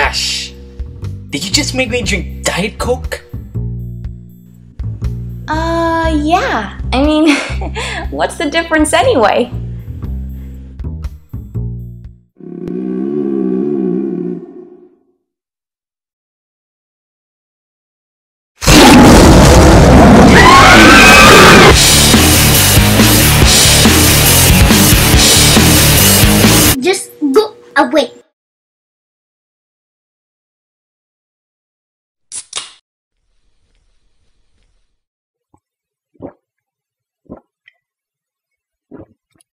gosh! Did you just make me drink Diet Coke? Yeah. I mean, what's the difference anyway? Just go away.